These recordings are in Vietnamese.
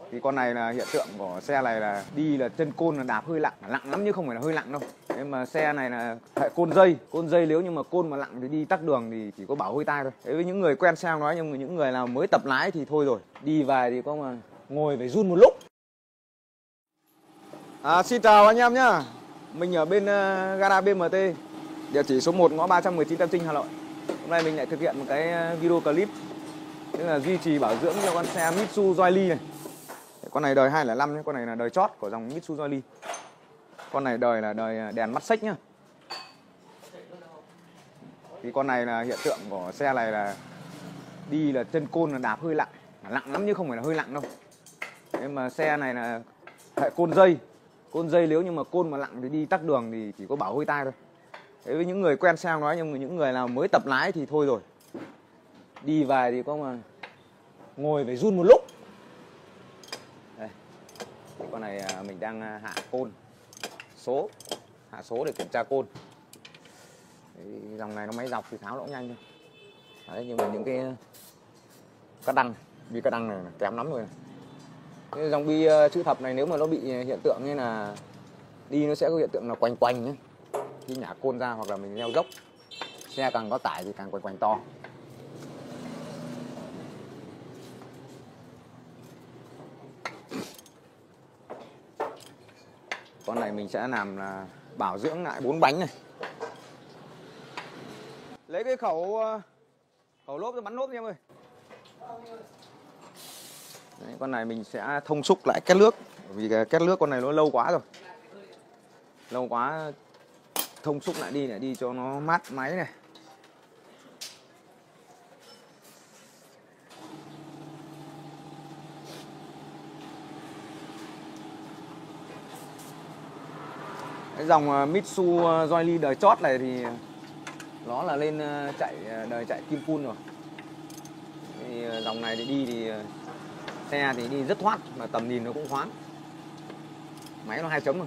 Thì con này là hiện tượng của xe này là đi là chân côn là đạp hơi nặng lắm chứ không phải là hơi nặng đâu. Thế mà xe này là hệ côn dây nếu như mà côn mà nặng thì đi tắc đường thì chỉ có bảo hơi tai thôi. Thế với những người quen xe nói, nhưng mà những người nào mới tập lái thì thôi rồi. Đi về thì có mà ngồi phải run một lúc. Xin chào anh em nhá. Mình ở bên gara BMT, địa chỉ số 1 ngõ 319 Tam Trinh, Hà Nội. Hôm nay mình lại thực hiện một cái video clip, tức là duy trì bảo dưỡng cho con xe Mitsubishi Joyly này. Con này đời 205 nhé, con này là đời chót của dòng Mitsubishi Joyly. Con này đời là đời đèn mắt xích nhá. Thì con này là hiện tượng của xe này là đi là chân côn là đạp hơi nặng lắm chứ không phải là hơi nặng đâu. Thế mà xe này là hệ côn dây nếu như mà côn mà nặng thì đi tắc đường thì chỉ có bảo hơi tai thôi. Thế với những người quen xe nói, nhưng mà những người nào mới tập lái thì thôi rồi. Đi về thì có mà ngồi phải run một lúc. Đây. Thì con này mình đang hạ côn hạ số để kiểm tra côn. Thì dòng này nó máy dọc thì tháo nó cũng nhanh thôi. Đấy, nhưng mà những cái bi cắt đăng này kém lắm rồi này. Cái dòng bi chữ thập này nếu mà nó bị hiện tượng như là đi nó sẽ có hiện tượng là quanh nhé. Khi nhả côn ra hoặc là mình leo dốc, xe càng có tải thì càng quanh to. Con này mình sẽ làm là bảo dưỡng lại 4 bánh này. Lấy cái khẩu lốp cho bắn lốp đi em ơi. Đấy, con này mình sẽ thông xúc lại két nước, vì cái két nước con này nó lâu quá rồi. Lâu quá thông xúc lại đi để đi cho nó mát máy này. Cái dòng Mitsubishi Joyly đời chót này thì nó là lên đời chạy kim phun rồi. Thì dòng này thì đi thì xe thì đi rất thoát, mà tầm nhìn nó cũng thoáng. Máy nó 2 chấm rồi.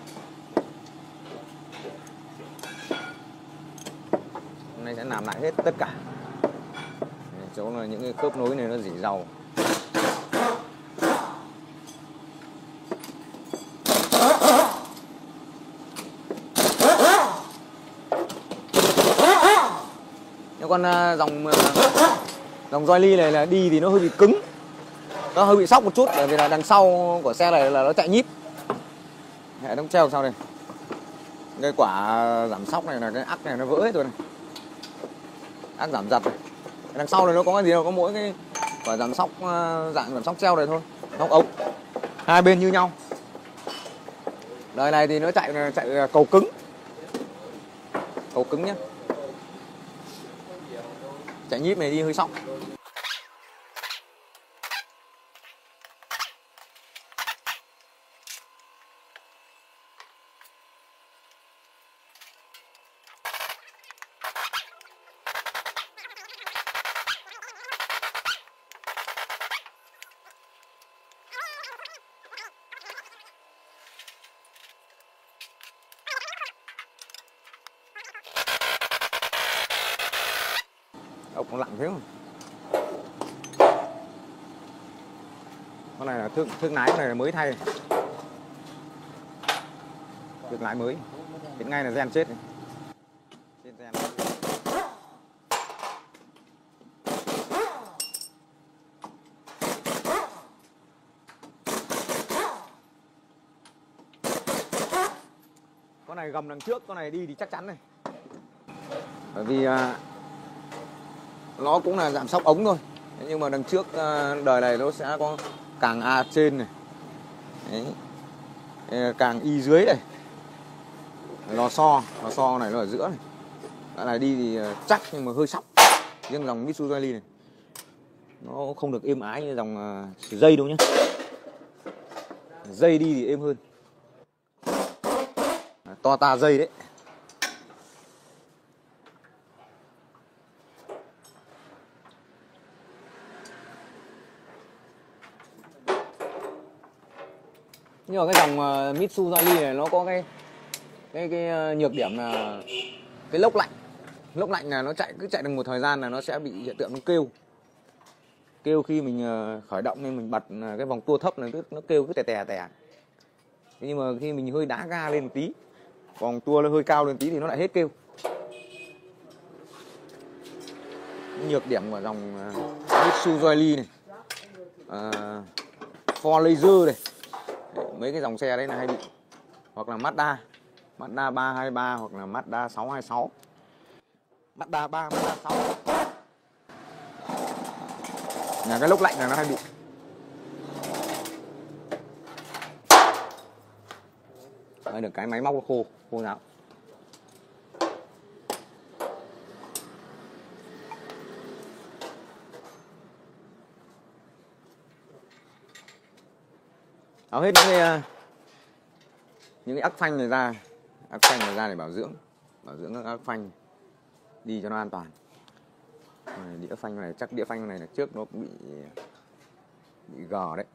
Hôm nay sẽ làm lại hết tất cả. Chỗ là những cái khớp nối này nó rỉ dầu. Con dòng Joyly này là đi thì nó hơi bị cứng, nó hơi bị sóc một chút, bởi vì là đằng sau của xe này là nó chạy nhíp. Hệ thống treo sau đây, cái quả giảm sóc này là cái ắc này nó vỡ hết rồi này, ắc giảm giật này. Đằng sau này nó có cái gì đâu, có mỗi cái quả giảm sóc dạng giảm sóc treo này thôi, nóc ống hai bên như nhau. Đời này thì nó chạy cầu cứng nhé. Chạy nhíp này đi hơi sóc. Ốc nó lặng thế mà. Con này là thước lái, con này là mới thay. Thước lái mới. Hiện ngay là gen chết này. Trên gen. Con này gầm đằng trước, con này đi thì chắc chắn này. Bởi vì nó cũng là giảm sóc ống thôi. Nhưng mà đằng trước đời này nó sẽ có càng A trên này. Đấy. Càng Y dưới này. Lò xo này nó ở giữa này. Cái này đi thì chắc nhưng mà hơi sóc. Riêng dòng Mitsubishi Joyly này nó không được êm ái như dòng dây đâu nhé. Dây đi thì êm hơn. To ta dây đấy. Nhưng mà cái dòng Mitsubishi Joyly này nó có cái nhược điểm là cái lốc lạnh là nó cứ chạy được một thời gian là nó sẽ bị hiện tượng nó kêu. Kêu khi mình khởi động nên mình bật cái vòng tua thấp này nó kêu cứ tè tè tè. Nhưng mà khi mình hơi đá ga lên một tí, vòng tua nó hơi cao lên tí thì nó lại hết kêu. Nhược điểm của dòng Mitsubishi này, Ford Laser này, mấy cái dòng xe đấy là hay bị, hoặc là Mazda 323 hoặc là Mazda 626, Mazda 3, Mazda 6 là cái lốc lạnh là nó hay bị. Đây được cái máy móc khô ráo. Tháo hết những cái ắc phanh này ra, để bảo dưỡng các ắc phanh đi cho nó an toàn. Đĩa phanh này chắc đĩa phanh này là trước nó cũng bị gò đấy.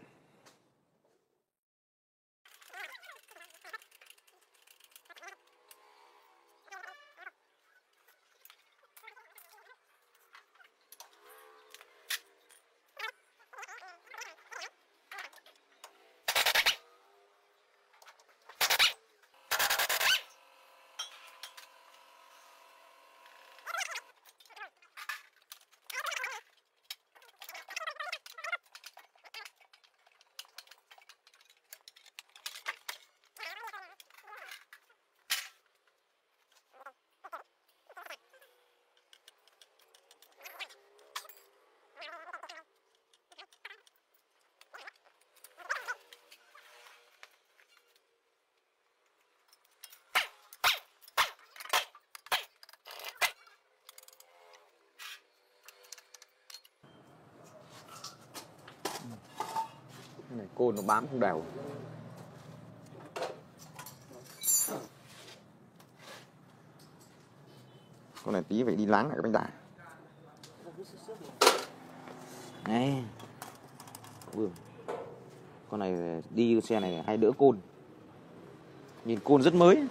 Cái này côn nó bám không đều. Con này tí phải đi láng lại cái bánh đà. Này. Con này đi xe này hay đỡ côn. Nhìn côn rất mới.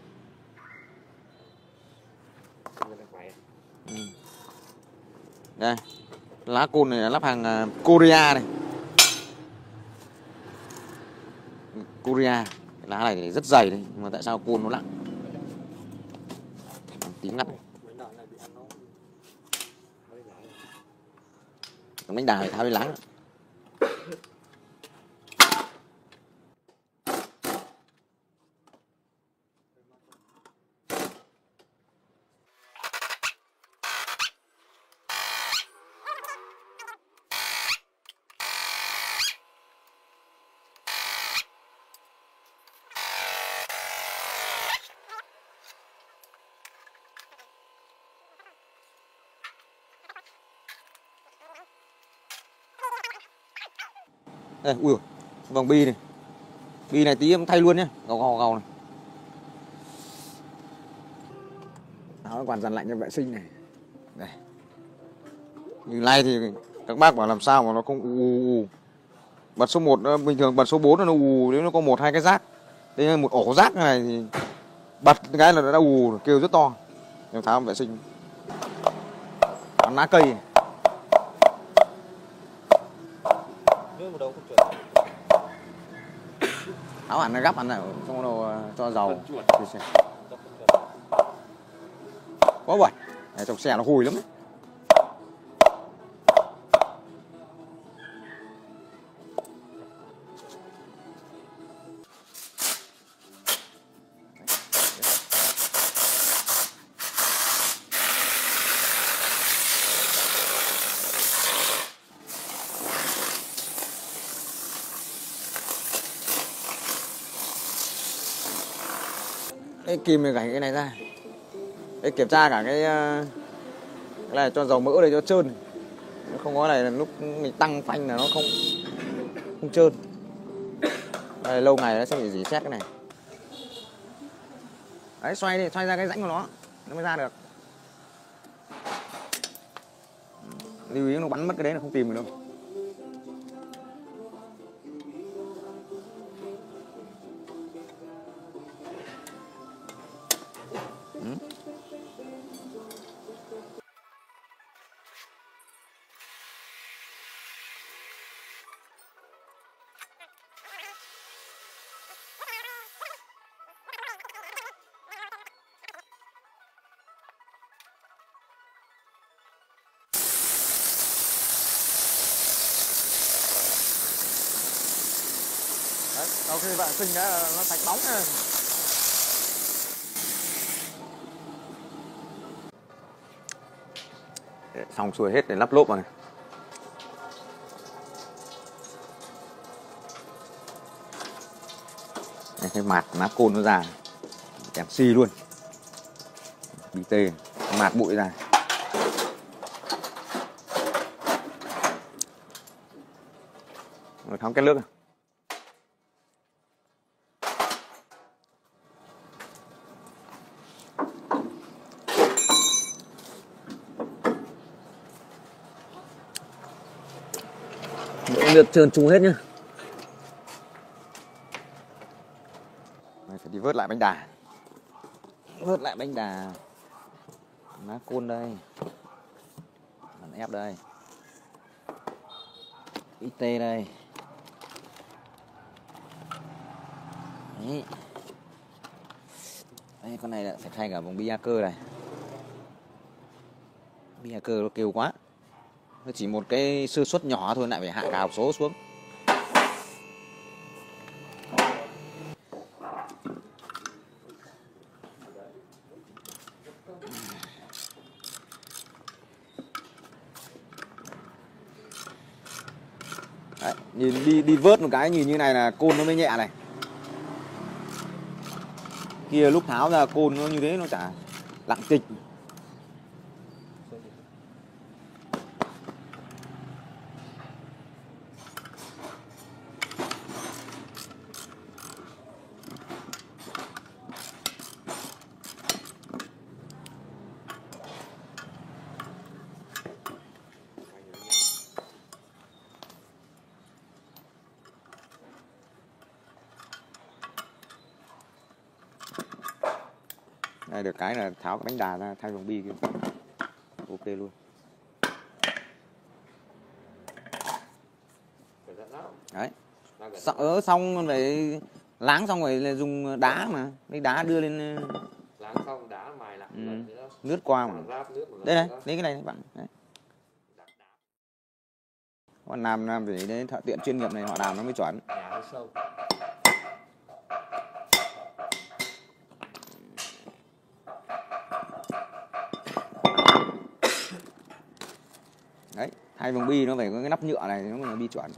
Đây. Lá côn này là lắp hàng Korea này. Korea. Cái lá này rất dày đấy, nhưng mà tại sao côn nó nặng? Tí ngắt. Bánh đà phải tháo đi láng. Đây, ui, vòng bi này. Bi này tí em thay luôn nhé, gầu này. Đó, quản dàn lạnh cho vệ sinh này. Đây. Như này thì các bác bảo làm sao mà nó không ù. Bật số 1 bình thường, bật số 4 nó ù, nếu nó có 1-2 cái rác. Đây là một ổ rác này thì bật cái là nó đã ù, kêu rất to. Em tháo vệ sinh. Lá cây. Áo hẳn nó gắp hẳn này, xong rồi cho dầu. Quá bẩn. Trong xe nó hôi lắm đấy. Cái kìm này gảy cái này ra. Để kiểm tra cả cái này cho dầu mỡ đây cho trơn. Nó không có này là lúc mình tăng phanh là nó không trơn. Đây, lâu ngày nó sẽ bị rỉ sét cái này. Đấy, xoay đi, xoay ra cái rãnh của nó mới ra được. Lưu ý nó bắn mất cái đấy là không tìm được đâu. sau khi vệ sinh đó là nó sạch bóng nha. Xong xuôi hết để lắp lốp vào này. Đây, cái mạt má côn nó ra kèm xi luôn, bị tê mạt bụi ra. Rồi tháo cái nước này. Được trơn tru hết nhá. Phải đi vớt lại bánh đà. Vớt lại bánh đà. Má côn đây. Bàn ép đây. IT đây. Đấy. Đây, con này là phải thay cả vòng bi cơ này. Bi cơ nó kêu quá. Nó chỉ một cái sơ suất nhỏ thôi lại phải hạ cả hộp số xuống. Đấy, nhìn đi vớt một cái nhìn như này là côn nó mới nhẹ này. Kia lúc tháo ra côn nó như thế nó chả lặng tịch. Đây được cái là tháo cái bánh đà ra thay vòng bi kia. Ok luôn. Đấy. Xong phải láng xong rồi dùng đá mà. Lấy đá đưa lên. Láng xong đá mài lại. Lướt qua mà. Đây này, lấy cái này bạn. Đấy. Còn làm phải đến thợ tiện chuyên nghiệp này họ làm nó mới chuẩn. Nhà hơi sâu. Đấy, hai vòng bi nó phải có cái nắp nhựa này thì nó mới là bi chuẩn.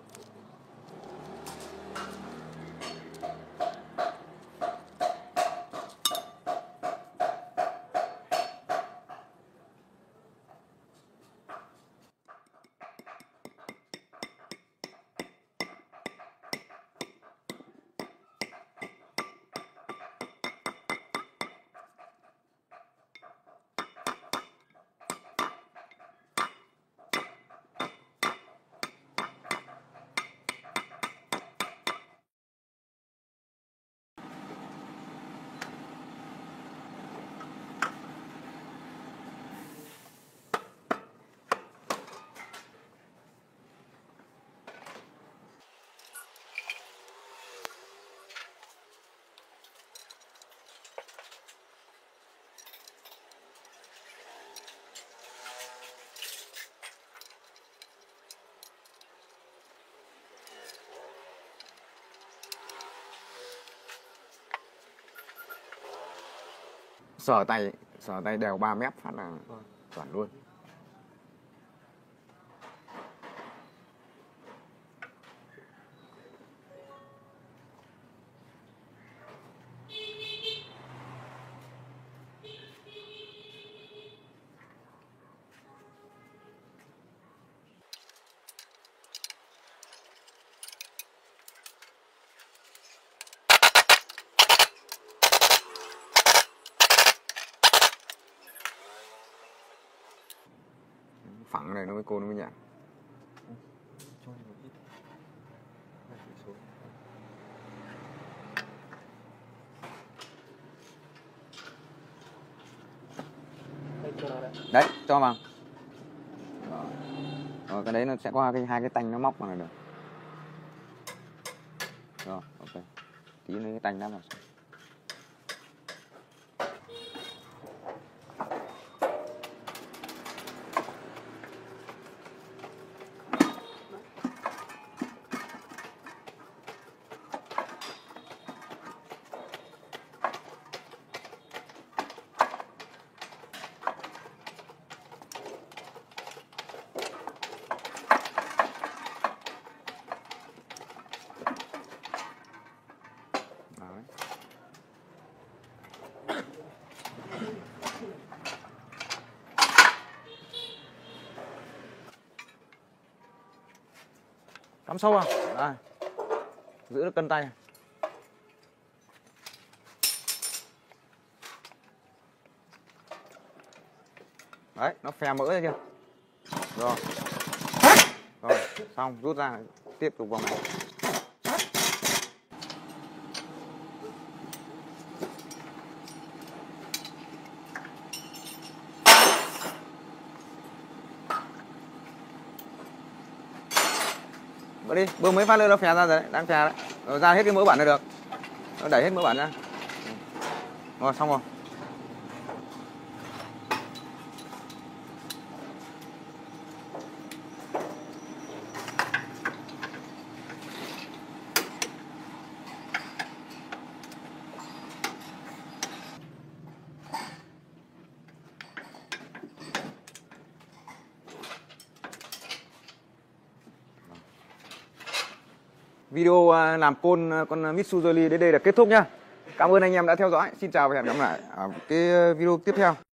Sờ tay đều 3 mét phát là chuẩn luôn. Phẳng này nó mới côn nó mới nhẹ. Đấy, cho vào. Rồi cái đấy nó sẽ có hai cái tanh nó móc vào này được. Rồi, ok. Tí lấy cái tanh đó vào. cắm sâu vào. Đây. Giữ được cân tay. Đấy, nó phè mỡ ra chưa? Rồi. Rồi, xong, rút ra, tiếp tục vòng này. Bữa đi, bơm mấy phát nữa nó phè ra rồi đấy, đang phè đấy. Rồi ra hết cái mỡ bẩn này được. Nó đẩy hết mỡ bẩn ra. Rồi, xong rồi. Video làm côn con Mitsubishi đến đây là kết thúc nhá. Cảm ơn anh em đã theo dõi. Xin chào và hẹn gặp lại ở cái video tiếp theo.